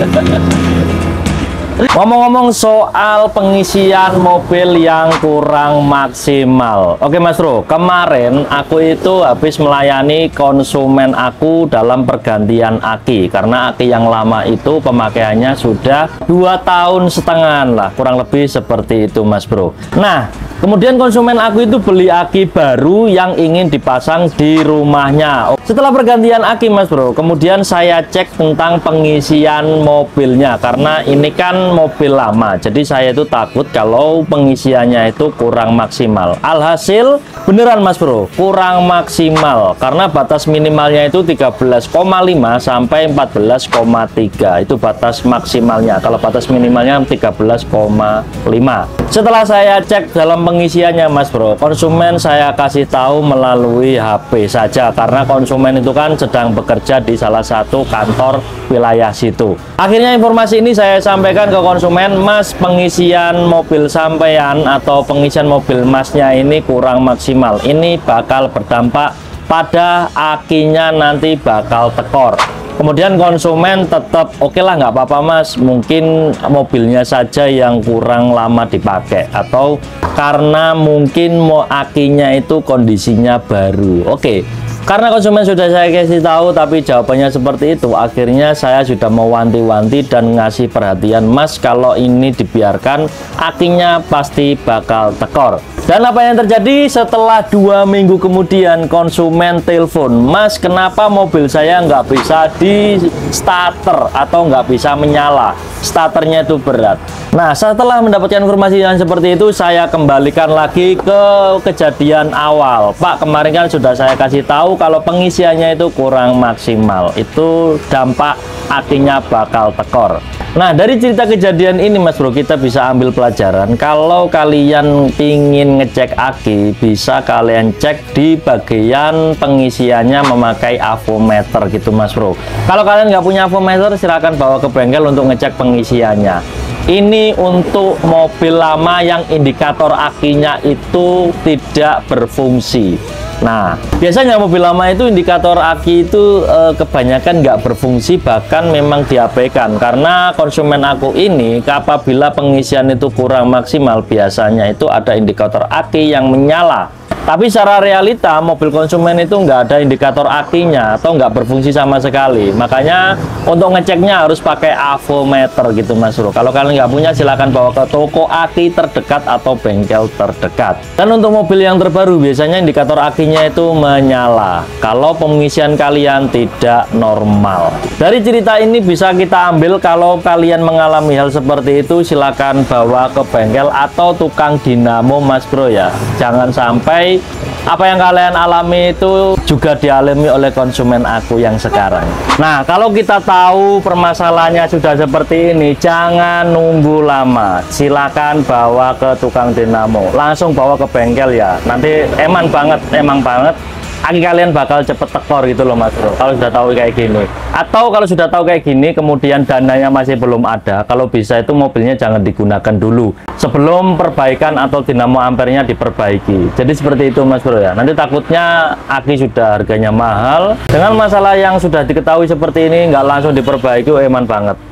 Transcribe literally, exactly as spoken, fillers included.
Ngomong-ngomong soal pengisian mobil yang kurang maksimal. Oke Mas Bro, kemarin aku itu habis melayani konsumen aku dalam pergantian aki. Karena aki yang lama itu pemakaiannya sudah dua tahun setengah lah, kurang lebih seperti itu Mas Bro. Nah, kemudian konsumen aku itu beli aki baru yang ingin dipasang di rumahnya. Setelah pergantian aki Mas Bro, kemudian saya cek tentang pengisian mobilnya. Karena ini kan mobil lama, jadi saya itu takut kalau pengisiannya itu kurang maksimal. Alhasil beneran Mas Bro, kurang maksimal. Karena batas minimalnya itu tiga belas koma lima sampai empat belas koma tiga. Itu batas maksimalnya. Kalau batas minimalnya tiga belas koma lima. Setelah saya cek dalam pengisiannya Mas Bro, konsumen saya kasih tahu melalui H P saja karena konsumen itu kan sedang bekerja di salah satu kantor wilayah situ. Akhirnya informasi ini saya sampaikan ke konsumen, Mas, pengisian mobil sampean atau pengisian mobil Masnya ini kurang maksimal. Ini bakal berdampak pada akinya, nanti bakal tekor. Kemudian konsumen tetap oke okay lah, nggak apa-apa Mas, mungkin mobilnya saja yang kurang lama dipakai atau karena mungkin mau akinya itu kondisinya baru. Oke okay. Karena konsumen sudah saya kasih tahu tapi jawabannya seperti itu, akhirnya saya sudah mewanti-wanti dan ngasih perhatian, Mas, kalau ini dibiarkan akinya pasti bakal tekor. Dan apa yang terjadi setelah dua minggu kemudian konsumen telepon, Mas, kenapa mobil saya nggak bisa di starter atau nggak bisa menyala, starternya itu berat. Nah, setelah mendapatkan informasi yang seperti itu, saya kembalikan lagi ke kejadian awal. Pak, kemarin kan sudah saya kasih tahu kalau pengisiannya itu kurang maksimal, itu dampak akinya bakal tekor. Nah, dari cerita kejadian ini Mas Bro, kita bisa ambil pelajaran. Kalau kalian ingin ngecek aki, bisa kalian cek di bagian pengisiannya memakai avometer gitu Mas Bro. Kalau kalian nggak punya avometer, silahkan bawa ke bengkel untuk ngecek pengisiannya. Ini untuk mobil lama yang indikator akinya itu tidak berfungsi. Nah, biasanya mobil lama itu indikator aki itu e, kebanyakan nggak berfungsi, bahkan memang diabaikan. Karena konsumen aku ini, apabila pengisian itu kurang maksimal, biasanya itu ada indikator aki yang menyala. Tapi secara realita mobil konsumen itu nggak ada indikator akinya atau nggak berfungsi sama sekali. Makanya untuk ngeceknya harus pakai avometer gitu Mas Bro. Kalau kalian nggak punya, silahkan bawa ke toko aki terdekat atau bengkel terdekat. Dan untuk mobil yang terbaru biasanya indikator akinya itu menyala kalau pengisian kalian tidak normal. Dari cerita ini bisa kita ambil kalau kalian mengalami hal seperti itu, silahkan bawa ke bengkel atau tukang dinamo Mas Bro ya. Jangan sampai apa yang kalian alami itu juga dialami oleh konsumen aku yang sekarang. Nah, kalau kita tahu permasalahannya sudah seperti ini, jangan nunggu lama. Silakan bawa ke tukang dinamo, langsung bawa ke bengkel ya. Nanti eman banget, emang banget aki kalian bakal cepet tekor gitu loh Mas Bro, kalau sudah tahu kayak gini. Atau kalau sudah tahu kayak gini kemudian dananya masih belum ada, kalau bisa itu mobilnya jangan digunakan dulu sebelum perbaikan atau dinamo ampernya diperbaiki. Jadi seperti itu Mas Bro ya. Nanti takutnya aki sudah harganya mahal, dengan masalah yang sudah diketahui seperti ini nggak langsung diperbaiki, oh, eman banget.